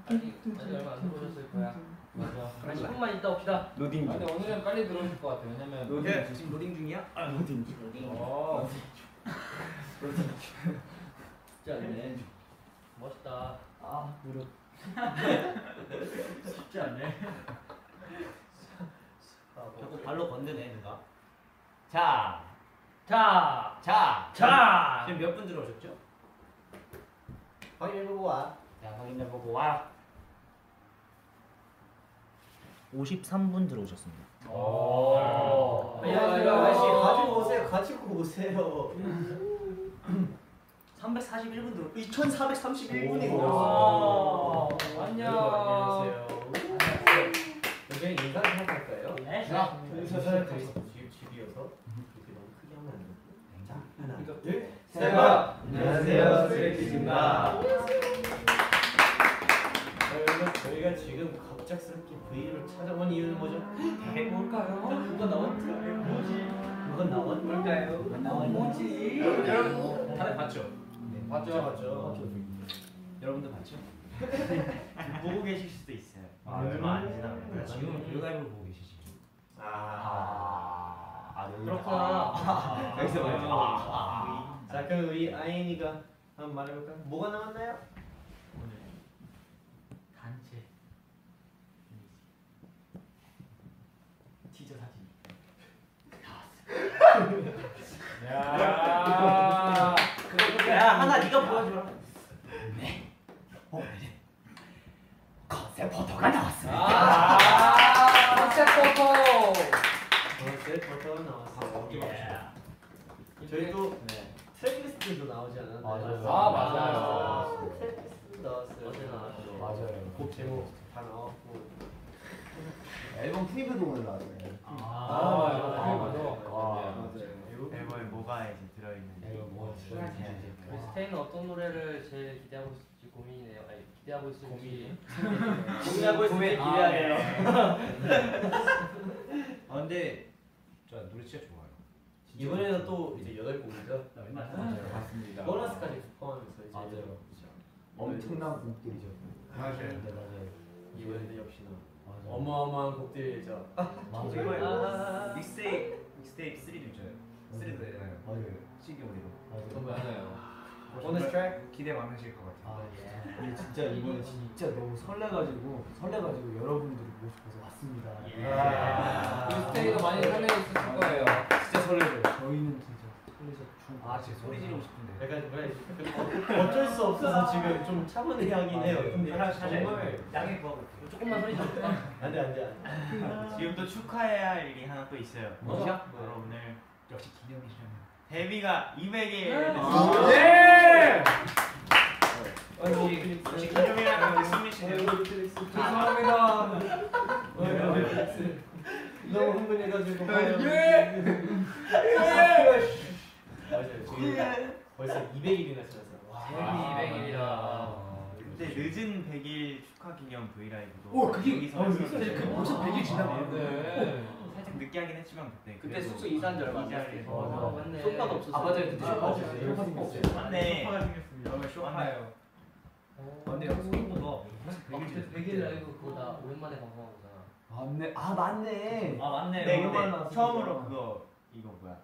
아직 얼마 안 들어오셨을 거야. 맞아. 10분만 있다 옵시다. 로딩. 근데 오늘은 빨리 들어오실 것 같아. 왜냐면 로딩 지금 로딩 중이야? 아 로딩 중. 로딩. 쉽지 않네. 멋있다. 아 무릎. 쉽지 않네. 자꾸 발로 건드네 누가. 자. 지금 몇 분 들어오셨죠? 확인해보고 와. 자 확인해보고 와. 53분 들어오셨습니다. 오. 가지고 오세요. 341분 들어. 2431분이고. 안녕. 여기 인사를 하고 갈까요? 네. 자, 집이어서 이렇게 너무 크게 하면 안 돼. 자, 하나, 둘, 셋. 안녕하세요, 스트레이키즈입니다. 여러분, 저희가 지금 갑작스럽게 V를 찾아온 이유는 뭐죠? 뭘까요? 뭐가 나왔을까요? 뭐가 나온 걸까요? 뭐지? 여러분 다들 봤죠? 네, 봤죠. 여러분도 봤죠? 보고 계실 수도 있어요. 얼마 안 지나면 지금은 릴라이브로 보고 계시지. 그렇구나. 여기서 말이죠. 자, 그럼 우리 아이니가 한번 말해볼까요? 뭐가 나왔나요? 오늘 단체 티저 사진 야. 야 하나 네가 보여줘라. 네. 컨셉 포토가 나왔습니다. 컨셉 포토. 컨셉 포토가 나왔어요. 저희도 트랙리스트도 나오지 않았나요? 맞아요. 트랙리스트 나왔어요. 어제 나왔죠. 맞아요. 곡 제목 다 나왔고. 앨범 프리뷰도 오늘 나왔어요. 맞아요. 앨범에 뭐가 이제 들어있는지. 우리 스테이는 어떤 노래를 제일 기대하고 있을지 고민이네요. 아니 기대하고 있을지. 고민하고 있으면 기대하네요. 근데 저 노래 진짜 좋아요. 이번에는 또 이제 8곡이죠? 맞아요. 맞습니다. 보너스까지 포함해서 이제 맞아요. 엄청난 곡들이죠. 맞아요. 네 맞아요. 이번에도 역시나 맞아요. 어마어마한 곡들이죠. 맞아요. 믹스테이프 3도 있잖아요. 3도 있잖아요. 맞아요. 시기 우리로. 맞아요. 보너스 트랙? 기대 많으실 것 같아요. 근데 진짜 이번에 진짜 너무 설레가지고 여러분들이 보고 싶어서 왔습니다. 우리 스테이도 많이 설레고 있을 거예요. 진짜 설레죠. 저희는 진짜 설레서 진짜 소리 지르고 싶은데. 약간 어쩔 수 없어서 지금 좀 차분해하긴 해요. 근데 정말 양해 구하고. 조금만 소리 좀. 안돼. 지금 또 축하해야 할 일이 하나 또 있어요. 뭐죠? 바로 오늘 역시 기념이시잖아요. 데뷔가 200일 네. 역시 기념이라는 승민 씨 데뷔. 죄송합니다. 너무 흥분해가지고. 맞아요. 저희 벌써 200일이나 지났어요. 데뷔 200일이라. 그때 늦은 100일 축하 기념 브이라이브도 오, 그게 여기서 그때 그 벌써 100일 지났네요. 네. 살짝 늦게 하긴 했지만 그때 그때 숙소 이사한 지 얼마 안 됐어요. 맞네. 소파도 없었어요. 맞아요. 그때 소파 없었어요. 소파 생겼어요. 맞네. 여러분 쇼파예요. 근데 소파도 100일 라이브 그거 나 오랜만에 방송한 거잖아. 맞네. 맞네. 네, 근데 오랜만에 나왔어. 처음으로 이거 뭐야?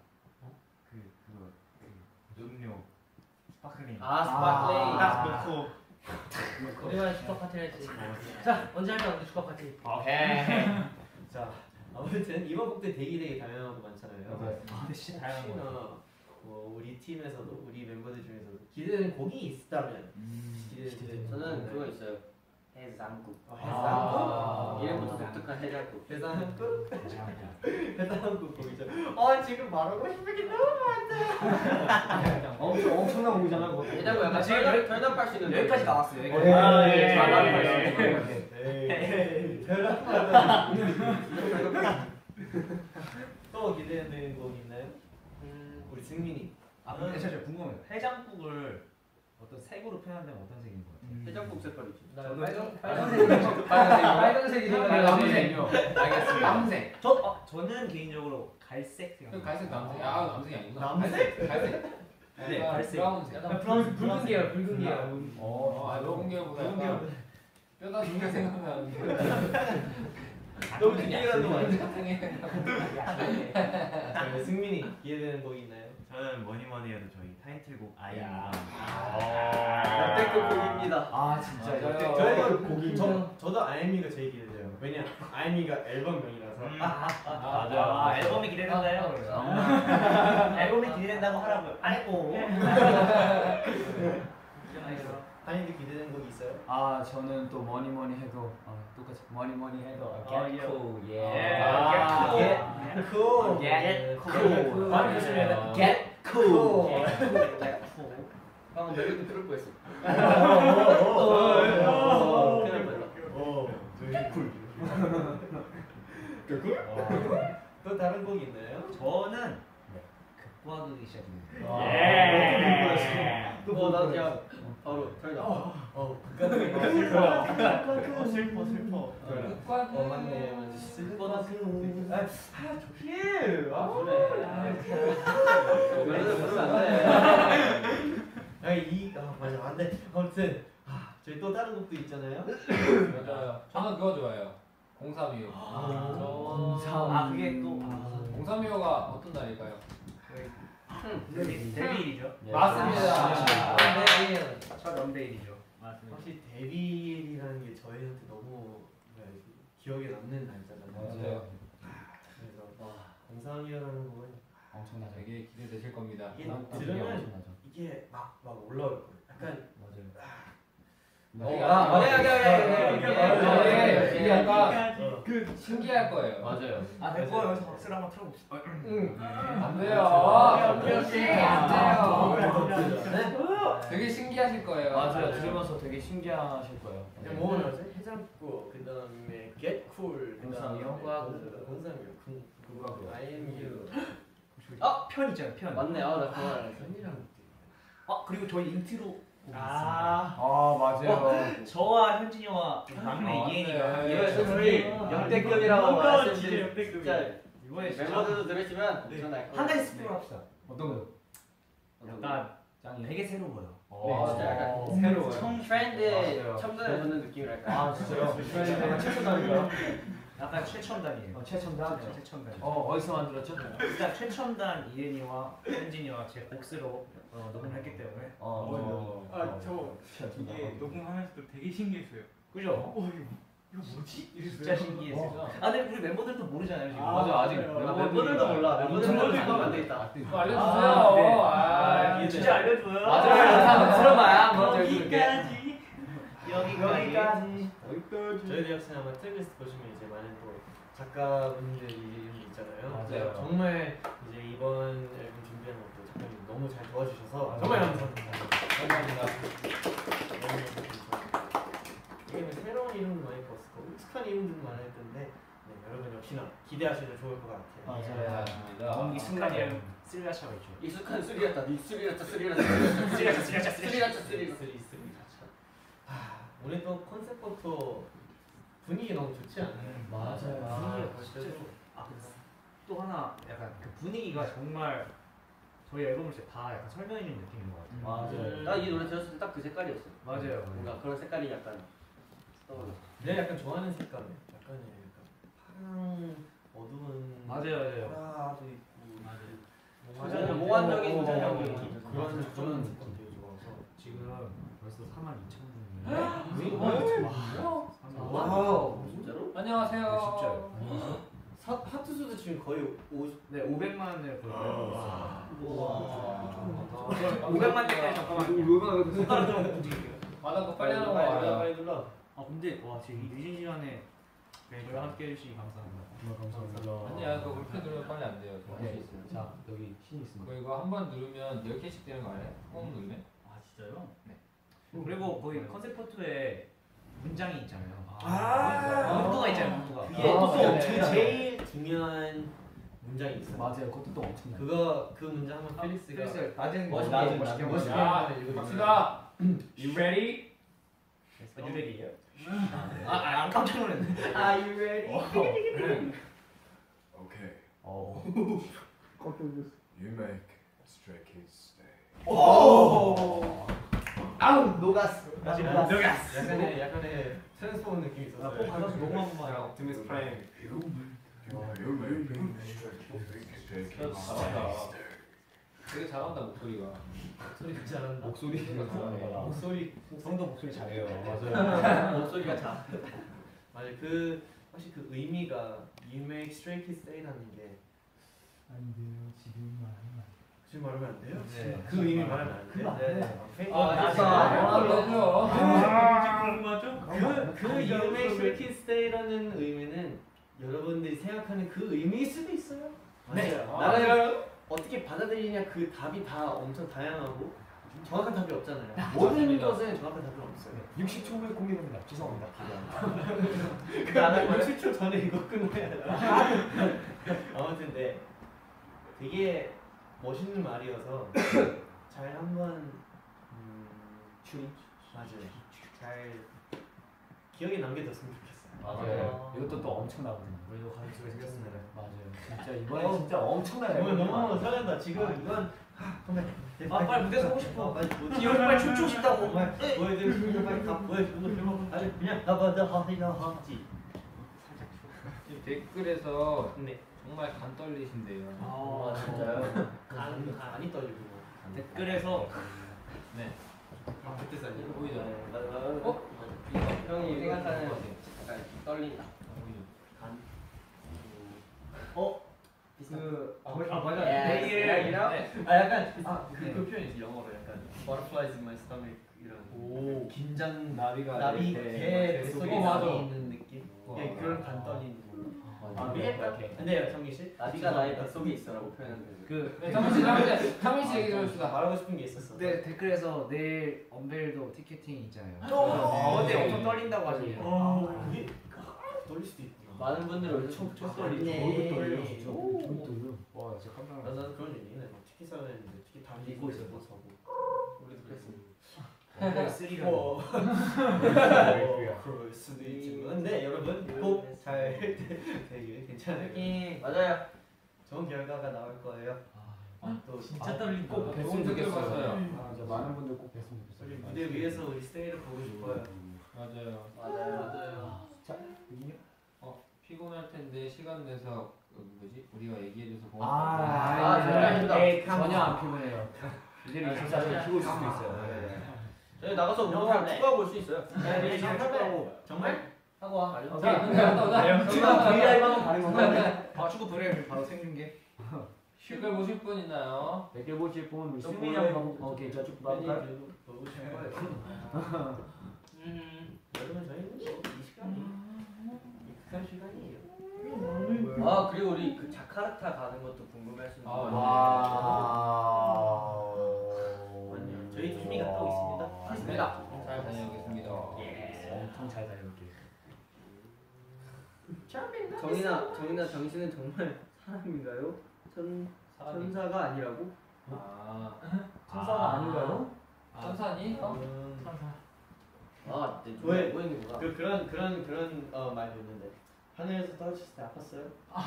그 음료 스파클링. 스파클링. 딱 놓고. 오랜만에 축하 파티를 했지. 자, 언제 할까 우리 축하 파티. 오케이. 자, 아무튼 이번 곡들 되게 다양하고 많잖아요. 근데 진짜 다양한 거. 혹시나 뭐 우리 팀에서도 우리 멤버들 중에서도 기대되는 곡이 있다면 기대되는 저는 그거 있어요. 해장국. 해장국? 이름부터 독특한 해장국. 해장국? 해장국 곡이죠. 지금 말하고 싶은 게 너무 많다. 엄청난 곡이잖아. 그거. 해장국 약간 결단할 수 있는 여기까지 나왔어요. 네. 또 기대되는 곡 있나요? 우리 승민이. 근데 제가 궁금해요. 해장국을 어떤 색으로 표현한다면 어떤 색인 것 같아요? 해장국 색깔이지. 빨간색이 남색이요. 알겠습니다. 남색. 저는 개인적으로 갈색 생각. 갈색 남색. 남색이 아니구나. 남색? 갈색. 네, 갈색. 브라운색. 약간 붉은 계열, 붉은 계열. 붉은 계열보다 약간 뼈다 중에 생각나는데. 너무 기대하는 거 아니야? 나중에. 승민이 기대되는 곡 있나요? 저는 뭐니뭐니 해도 저희 타이틀곡 아이엠과 역대급 곡입니다. 아 진짜 맞아요. 역대급 저희도 곡이 저도 아이엠이가 제일 기대돼요. 왜냐 아이엠이가 앨범명이라서. 맞아. 앨범이 기대된다요. 앨범이 기대된다고 하라고요. 아이고. 한이도 기대되는 곡 있어요? 아 저는 또 뭐니뭐니 해도 똑같이 뭐니뭐니 해도 예. Get cool Get cool 많이 보시면 Get cool 방금 멜로디 들을 뻔했어. 큰일 날 뻔했다. 또 다른 곡 있나요? 저는 극과극이 시작됩니다. 나도 그냥 바로 살자. 슬퍼. 맞네. 슬퍼다 슬퍼. 조심. 그래. 멜로디 부르면 안 돼. 맞아 안 돼. 아무튼 저희 또 다른 곡도 있잖아요. 맞아요. 저는 그거 좋아해요. 032호. 그게 또 032호가 어떤 날일까요? 데뷔일이죠. 맞습니다. 첫 연대일이죠. 맞습니다. 확실히 데뷔일이라는 게 저희한테 너무 기억에 남는 날짜잖아요. 맞아요. 그래서 공상이라는 곡은 엄청나죠. 되게 기대되실 겁니다. 이게 들으면 이게 막 올라올 거예요. 약간 이게 약간 신기할 거예요. 맞아요. 됐고 여기서 박수를 한번 틀어봅시다. 안 돼요. 안 돼요. 되게 신기하실 거예요. 맞아요. 들으면서 되게 신기하실 거예요. 뭐 나왔지? 해장국 그 다음에 Get Cool 공상이요? 공상이요. IMU. 편 있잖아요. 편. 맞네. 나 그거 알았어. 그리고 저희 인트로. 맞아요. 저와 현진이 형과 막내 이엔이가 네. 이거 솔직히 역대급이라고 말씀드릴 역대급이에요. 진짜 이번에 멤버들도 들으시면 엄청날 한 가지 스포를 합시다. 어떤 거요? 약간 되게 새로워요. 진짜 약간 새로워요. 트렌드에 맞아요. 첨단을 넣는 느낌이랄까. 진짜요? 최초단인가요? 약간 최첨단이에요. 최첨단? 최첨단. 어디서 만들었죠? 일단 최첨단 이엔이와 현진이와 제 복스로 녹음했기 때문에. 이게 녹음하면서도 되게 신기했어요. 그죠? 이거 뭐지? 진짜 신기했어요. 근데 우리 멤버들도 모르잖아요 지금. 맞아 아직 멤버들도 몰라. 멤버들도 가면 안 되겠다. 이거 알려주세요. 진짜 알려줘요. 맞아요. 들어봐야 한번 여기까지. 여기까지. 저희도 역시 아마 트랙리스트 보시면 이제 많은 또 작가분들이 이름이 있잖아요. 맞아요. 정말 이제 이번 앨범 준비하는 것도 작가님 너무 잘 도와주셔서 정말 감사합니다. 감사합니다. 이게 새로운 이름도 많이 봤었고 익숙한 이름들도 많을 텐데 여러분 역시나 기대하셔도 좋을 것 같아요. 맞습니다. 공기 순간이에요. 스리라차가 있죠. 익숙한 스리라차, 스리라차. 오늘 또 컨셉부터 분위기 너무 좋지 않아요? 맞아요. 진짜 좋아. 또 하나 약간 그 분위기가 정말 저희 앨범을 다 약간 설명해 주는 느낌인 것 같아요. 맞아요. 나 이 노래 들었을 때 딱 그 색깔이었어. 맞아요. 뭔가 그런 색깔이 약간 떠올랐어. 내가 약간 좋아하는 색감이 약간 파랑 어두운 맞아요. 보라도 있고 맞아요. 몽환적인 그런 색감 되게 좋아서 지금 벌써 42,000분. 와우 진짜로? 안녕하세요. 진짜요. 하트 수도 지금 거의 50. 네, 500만을 거의 넘고 있어요. 우와. 500만 대까지 잠깐만요. 손가락 좀 움직일게요. 나 그거 빨리 하는 거 빨리 알아. 빨리 눌러. 근데 와 지금 이 늦은 시간에 저희와 함께 해주시니 감사합니다. 감사합니다. 아니야, 그거 그렇게 누르면 빨리 안 돼요. 저 할 수 있어요. 자 여기 신이 있습니다. 이거 한 번 누르면 10개씩 되는 거 알아요? 꼭 누르면? 진짜요? 네. 그리고 거기 컨셉 포토에 문장이 있잖아요. 문구가 있잖아요. 문구가. 그게 또 제일 중요한 문장이 있어. 맞아요. 그것도 또 엄청나. 그 문장 한번 필릭스가 낮은 멋있게 자, 읽어주세요. 갑시다. You ready? 유레리예요? 깜짝 놀랐네. Are you ready? Okay. 깜짝 놀랐어. You make Stray Kids stay. 아우 녹았어. 약간의 트랜스포머 느낌이 있었어요. 꼭 받아서 녹음 한 번만. 야, 옵티미스 프라임. 잘한다. 되게 잘한다 목소리가. 소리가 잘한다. 목소리가 잘한다. 목소리 성도 목소리 잘해요. 맞아요. 목소리가 잘. 맞아요. 그 혹시 그 의미가 You make Stray Kids Stay라는 게 안 돼요. 지금 말하면 지금 말하면 안 돼요? 네. 그 의미 말하면 안 돼요? 네. 그 You make Stray Kids Stay라는 의미는 여러분들이 생각하는 그 의미일 수도 있어요. 네. 나는 어떻게 받아들이냐 그 답이 다 엄청 다양하고 정확한 답이 없잖아요. 모든 것은 정확한 답이 없어요. 60초 후에 공개됩니다. 죄송합니다. 나는 60초 전에 이거 끊어야 돼. 아무튼 네, 되게 멋있는 말이어서 잘 한번 맞아요. 잘 기억에 남겨뒀으면 좋겠어요. 맞아요. 이것도 또 엄청나거든요. 우리도 가르치고 생겼습니다. 맞아요. 진짜 이번에 진짜 엄청나요. 오늘 너무 설렌다. 지금 이건 빨리 무대 서고 싶어. 빨리 여기 빨리 춤추고 싶다고. 보여드리고 빨리 다 보여주고 아니 그냥 가봐도 하지. 댓글에서 네. 정말 간 떨리신데요. 아 진짜요? 간이 떨리고. 댓글에서 네. 그때 살리. 보이죠? 어? 형이 생각하는 약간 떨린다. 맞아. 내일이랑 약간 네. 그 표현이지 영어로 약간 butterflies in my stomach 이런 오. 긴장 나비가 나비 이렇게 개 뱃속에 맞아. 나비 있는 느낌. 예, 그런 간 떨리는 거. 나비가 근데 정기 씨 나비가 나의 뱃속에 있어라고 표현하는 거예요. 네, 창민 씨 얘기 들어봅시다. 말하고 싶은 게 있었어. 네 댓글에서 내일 언벨도 티켓팅 있잖아요. 근데 엄청 떨린다고 하시네요. 그게 떨릴 수도 있구나. 많은 분들이 오늘 총 떨리네. 떨려 진짜. 저도 떨려. 와 진짜 깜짝 놀랐어. 나는 그런 얘기네. 막 티켓 사야 되는데 티켓 다 입고 있어서 못 사고. 우리도 그랬어. 쓰리라고. 그럴 수도 있지만 근데 여러분 꼭 잘 되길 괜찮아요. 맞아요. 좋은 결과가 나올 거예요. 또 진짜 떨린다. 꼭 좋은 뵀으면 댓글 좋겠어요. 봤어요. 맞아. 많은 분들 꼭 뵀으면 우리 좋겠어요. 무대 위에서 우리 스테이를 보고 싶어요. 맞아요. 맞아요. 자, 민요? 피곤할 텐데 시간 내서 뭐지? 우리가 얘기해줘서 아, 고맙다. 네, 전혀 안 피곤해요. 이제는 진짜 좀 피고 있을 수도 있어요. 저희 나가서 운동하고 축구하고 올 수 있어요. 네, 축구하고 정말 하고 와. 자, 근데 갔다 오자. 지금 브이라이브 한번 가는 건가요? 아 축구 브레이크 바로 생중계. 댓글 보실 분 있나요? 댓글 보실 분 우리 또 승민이 보내. 형 오케이 저 축구 봐볼까요? 보고 싶은 거예요. 여러분 저희는 이 시간이 익숙한 시간이에요. 아 그리고 우리 그 자카르타 가는 것도 궁금해하시는 아, 분. 아니요, 저희 팀이 갔다 오겠습니다. 맞습니다. 잘 다녀오겠습니다. 엄청 잘 다녀올게요. 정인아 당신은 정말 사람인가요? 천사가 아니라고? 아, 천사가 아닌가요? 천사니? 아, 네, 왜? 뭐였는구나. 그런 말이 있는데 하늘에서 떨어졌을 때 아팠어요?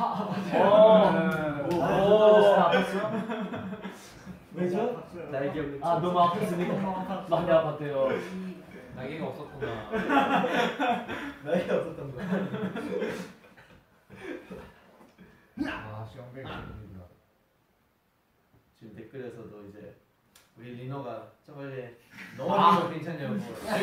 아팠어? 왜죠? 나의 기억은 아 너무 아팠으니까 많이 아팠대요. 날개가 없었구나. 나이가 없었던 거야. 아 시험벨 기분이구나. 지금 댓글에서도 이제 우리 리노가 저번에 넘어진 거 괜찮냐고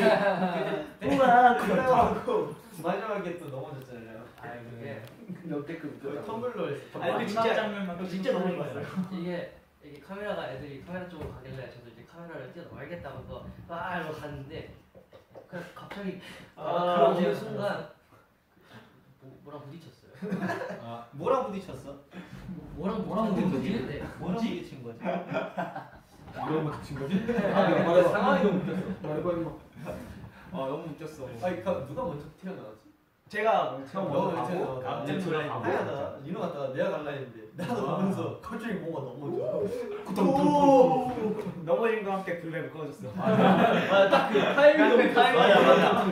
그래가지고 마지막에 또 넘어졌잖아요. 그게 역대급 웃겼다. 텀블러에서 아니, 근데 진짜 너무 좋았어요. 이게 카메라가 애들이 카메라 쪽으로 가길래 저도 이제 카메라를 뛰어넘어야겠다고 막 이러고 갔는데 그냥 갑자기 그런 그 순간 뭐랑 부딪혔어요. 아, 뭐랑 부딪혔어? 뭐랑 부딪혔는데 뭐랑 부딪힌 거지? 이런 거 친 거지? 상황이 너무 웃겼어. 너무 웃겼어. 아니 누가 먼저 튀어나왔지? 제가 처음 너 먼저 먼저 가고 갑자기 앞쪽으로 내가 가고 리노 갔다가 내가 갈라 했는데 나도 오면서 갑자기 뭔가 넘어져. 넘어진 거 함께 블랙을 꺼졌어. 딱그 타이밍이 너무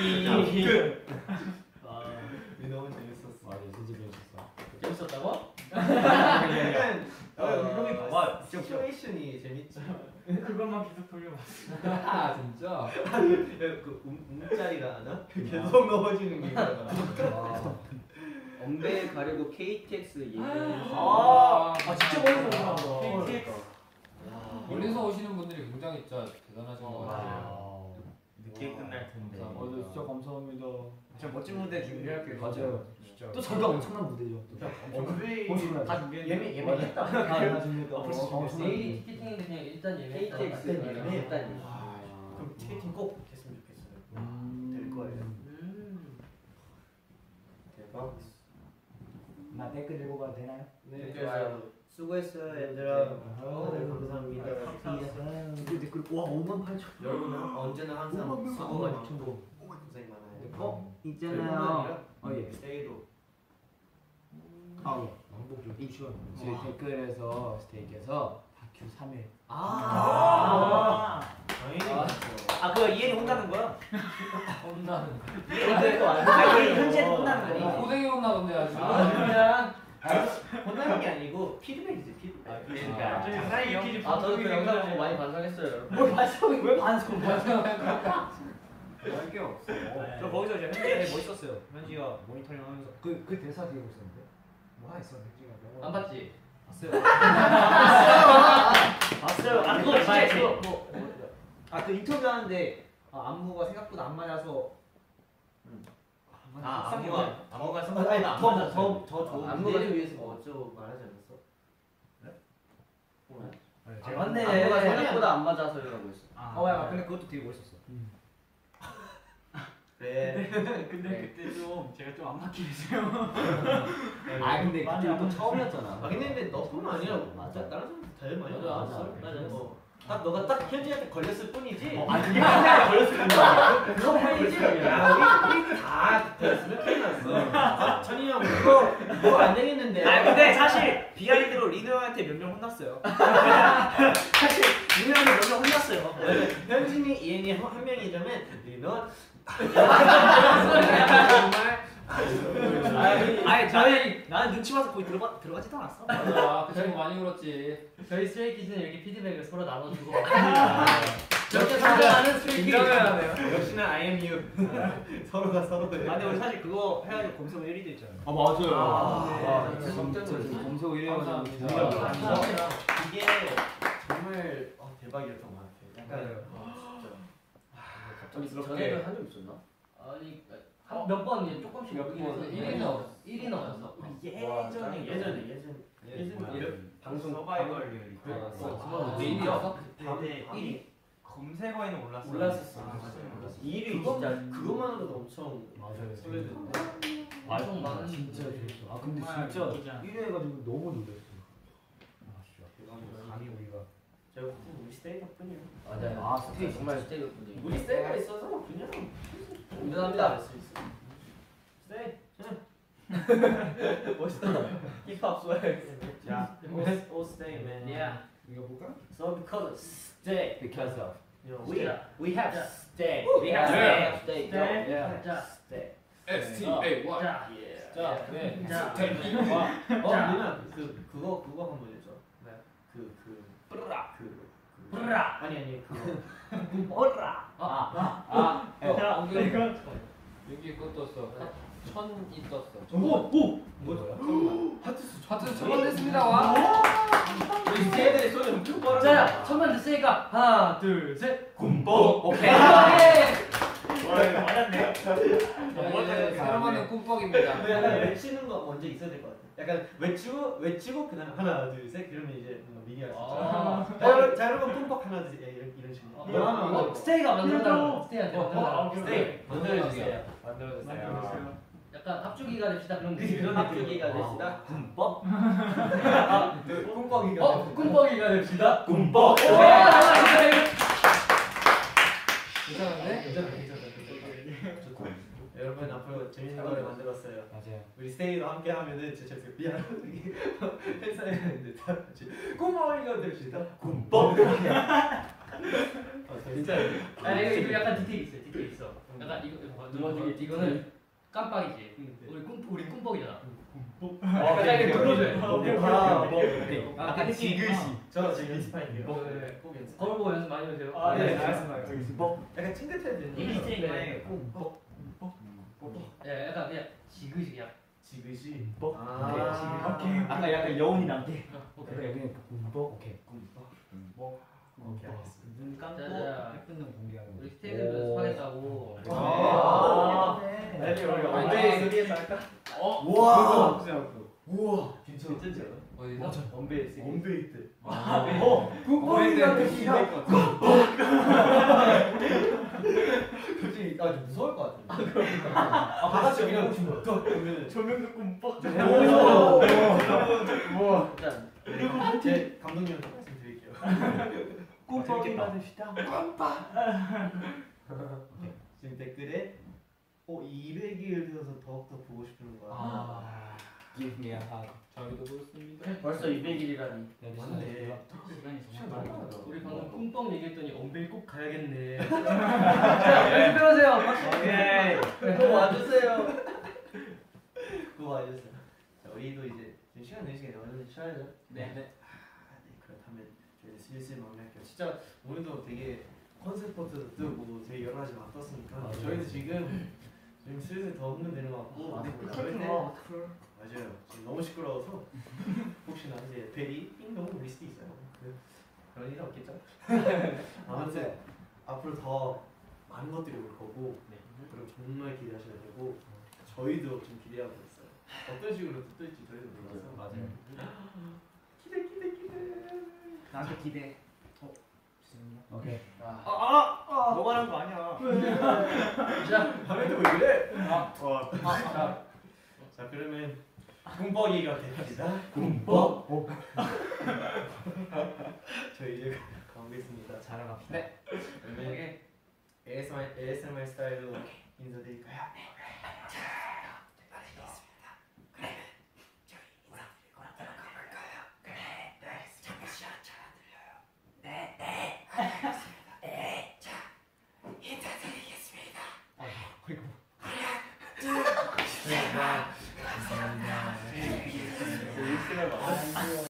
너무 재밌었어. 맞아 진짜 재밌었어. 재밌었다고? 형이 봐봐. 시츄에이션이 재밌지. 그것만 계속 돌려봤어. 아 진짜. 그 움짤이라 하나? 계속 넘어지는 게 있잖아. 엄배 가리고 KTX 예능. 진짜 멀리서 오구나. 멀리서 오시는 분들이 굉장히 진짜 대단하신 것 같아요. 늦게 끝날 텐데. 네, 진짜 감사합니다. 저 멋진 무대 준비할게요. 맞아요. 진짜. 또 저희가 엄청난 무대죠. 또. 다 준비했는데. 예매했다. 다 준비했다. 내일 티켓팅인데 그냥 일단 예매했다. KTX 예매했다니. 그럼 티켓팅 꼭 됐으면 좋겠어요. 될 거예요. 대박. 나 댓글 읽고 가도 되나요? 네, 좋아요. 수고했어요, 얘들아. 네, 감사합니다. 댓글 와 58,000. 여러분은 언제나 항상 수고가 많고 고생 많아요. 있잖아요. 예. 스테이도. 왕복 좀 시간. 저희 댓글에서 스테이크에서 다큐 3회. 당연히. 그 이엔이 혼나는 거야? 혼나는. 현재 혼나는 거야. 고생이 혼나던데 아주. 그냥 혼나는 게 아니고 피드백이지 피드백. 그러니까. 저도 그 영상 보고 많이 반성했어요. 뭘 반성이 왜 반성? 할게 없어. 저 거기서 이제 현지가 되게 멋있었어요. 현지가 모니터링 하면서. 그 대사 되게 멋있었는데. 뭐 하나 있어 현지가. 안 봤지? 봤어요. 그거 진짜 그거. 그 인터뷰 하는데 안무가 생각보다 안 맞아서. 안무가 생각보다 안 맞았어요. 더 좋은 안무가 무대를 위해서 뭐 어쩌고 말하지 않았어? 맞네. 안무가 생각보다 안 맞아서라고 했어. 야, 근데 그것도 되게 멋있었어. 그래. 근데 그때 좀 제가 좀 안 맞게 했어요. 근데 그때 또 처음이었잖아. 근데 너뿐만 아니라 다른 사람들 다들 많이 맞아, 나왔어. 맞아. 딱 너가 딱 현지한테 걸렸을 뿐이지. 그게 하나 걸렸을 뿐이야. 그거 뿐이지. 우리 다 걸렸으면 큰일 났어. 천이 형 그거 안 되겠는데. 근데 사실 비하인드로 리노 형한테 몇 명 혼났어요. 사실 리노 형한테 몇 명 혼났어요. 현진이, 이엔이 한 명이라면 리노 정말 나는 눈치 봐서 거의 들어가지도 않았어. 맞아. 그 친구 많이 울었지. 저희 스트레이키즈는 이렇게 피드백을 서로 나눠주고 저렇게 성장하는 스트레이키즈. 역시나 I am you. 서로가 서로를. 근데 우리 사실 그거 해가지고 검색어 1위도 했잖아요. 맞아요. 네. 검색 1위 감사합니다. 이게 정말 대박이었던 것 같아요. 약간 갑자기 전에는 한 적 있었나? 아니 몇 번 이제 조금씩 몇 먹긴 번? 해서 1위 넘었어. 예전에 방송 서바이벌 메인이었어? 밤에 1위 검색어에는 올랐어. 올랐었어. 2위 진짜 그것만으로도 엄청 맞아요. 설레던데. 엄청 많은 진짜 재밌어. 근데 진짜 1위 해가지고 너무 놀랐어. 감히 우리가. 제가 우리 스테이 덕분이에요. 맞아요. 스테이 정말 스테이였군요. 우리 스테이가 있어서 그냥 인정합니다. 스테이. 멋있다. 힙합 스웩. 자, all stay man. Yeah. 이거 볼까? So because stay. Because of. We have stay. We have stay. Yeah. 자, stay. STA Y. 자, 자, 네. 자. 스테이 Y. 누나 그거 한번 해줘. 네. 뿌르라. 뿌르라. 아니 그거. 뿌르라. 여기 그거 떴어. 천이 떴어. 오. 하트 처음 됐습니다. 와. 우리 스테이들의 소리 엄청 빠르다. 자, 첫 번째 세이가 하나, 둘, 셋. 군복. 오케이. 맞았네요. 이제 새로 만든 꿈뻑입니다. 약간 외치는 거 먼저 있어야 될 것 같아. 약간 외치고 그다음 하나 둘 셋 그러면 이제 뭔가 미리 할 수 있잖아. 자 여러분 뿜뻑 하나 둘 셋 이런 식으로. 스테이가 만들어달라고. 스테이한테 만들어달라고. 스테이 만들어주세요. 만들어주세요. 약간 합주기가 됩시다. 그런 그런 합주기가 됩시다. 꿈뻑. 꿈뻑이가. 꿈뻑이가 됩시다. 꿈뻑. 괜찮은데? 여러분 앞으로 재밌는 거를 만들었어요. 맞아요. 우리 스테이도 함께 하면은 진짜 미안해. 회사에 다 같이 꿈뻑이가 됩시다. 꿈뻑. 진짜. 이거 약간 디테일 있어. 약간 이거 눌러주기 이거는 깜빡이지. 우리 꿈뻑이잖아. 갑자기 눌러줘요. 아까 지그시. 저 지금 연습할게요. 네. 거울 보고 연습 많이 해주세요. 아, 네, 네. 알겠습니다. 약간 찡긋해야 되는. 네. 야, 약간 그냥 지그시 그냥. 지그시. 아, 오케이. 아까 약간 여운이 남게. 오케이. 여기는 꿈뻑. 오케이. 오케이, 알겠습니다. 눈 감고 자, 예쁜 눈 공개하고. 우리 스테이블 연습하겠다고. 우리 원베이스. 원베이스 할까? 우와. 우와, 괜찮지 않아? 어디서? 원베이스. 원베이스. 꿈뻑이한테 기다. 솔직히 좀 무서울 것 같은데. 바깥에 그냥 그러면 조명 듣고 뻑. 우와. 일단 제 감독님한테 말씀드릴게요. 꿈뻑이 받으시다. 지금 댓글에 200일 되어서 더욱더 보고 싶은 거야. Give me a hug. 저희도 그렇습니다. 벌써 200일이라니. 맞네. 시간이 정말 많아. 우리 방금 꿈뻑 얘기했더니 엄벨 꼭 가야겠네. 자, 연습해보세요. 오케이. 그거 와주세요. 그거 와주세요. 자, 우리도 이제 지금 시간 되시겠네요. 오늘 쉬어야죠. 네. 네, 그렇다면 저희 슬슬 마무리할게요. 진짜 오늘도 되게 컨셉포트도 뜨고 되게 여러 가지 막 떴으니까 저희도 지금 슬슬 더 흥분되는 것 같고 저희 때 맞아요. 지금 너무 시끄러워서 혹시나 이제 베리 띵동 울릴 수도 있어요. 그런 일 없겠죠? 아무튼 앞으로 더 많은 것들이 올 거고 그리고 정말 기대하셔야 되고 저희도 좀 기대하고 있어요. 어떤 식으로 뜰지 저희도 몰라서 맞아요. 기대. 나도 기대. 오케이. 너가 하는 거 아니야. 자, 밤에 또 왜 그래? 자 그러면 꿈뻑이가 됩니다. 꿈뻑. 저희 이제 가보겠습니다. 자러 갑시다. 네. 그러면 오케이. ASMR 스타일로 인사드릴까요? 감사합니다.